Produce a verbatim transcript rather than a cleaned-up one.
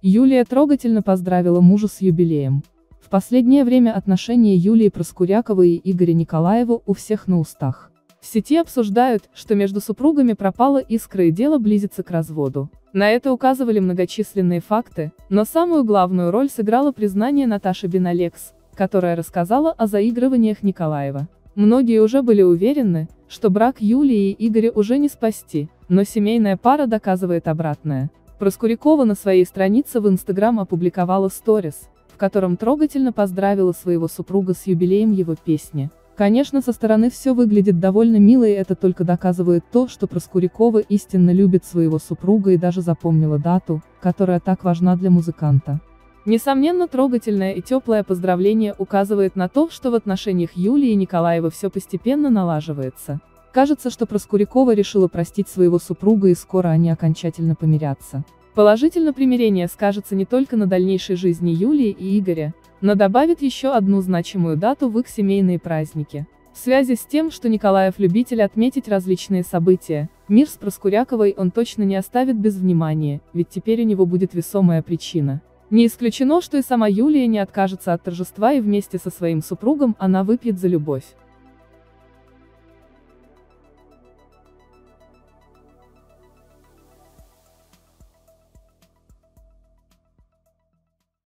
Юлия трогательно поздравила мужа с юбилеем. В последнее время отношения Юлии Проскуряковой и Игоря Николаева у всех на устах. В сети обсуждают, что между супругами пропала искра и дело близится к разводу. На это указывали многочисленные факты, но самую главную роль сыграло признание Наташи Беналекс, которая рассказала о заигрываниях Николаева. Многие уже были уверены, что брак Юлии и Игоря уже не спасти, но семейная пара доказывает обратное. Проскурякова на своей странице в Инстаграм опубликовала сторис, в котором трогательно поздравила своего супруга с юбилеем его песни. Конечно, со стороны все выглядит довольно мило, и это только доказывает то, что Проскурякова истинно любит своего супруга и даже запомнила дату, которая так важна для музыканта. Несомненно, трогательное и теплое поздравление указывает на то, что в отношениях Юлии и Николаева все постепенно налаживается. Кажется, что Проскурякова решила простить своего супруга и скоро они окончательно помирятся. Положительно примирение скажется не только на дальнейшей жизни Юлии и Игоря, но добавит еще одну значимую дату в их семейные праздники. В связи с тем, что Николаев любитель отметить различные события, мир с Проскуряковой он точно не оставит без внимания, ведь теперь у него будет весомая причина. Не исключено, что и сама Юлия не откажется от торжества и вместе со своим супругом она выпьет за любовь.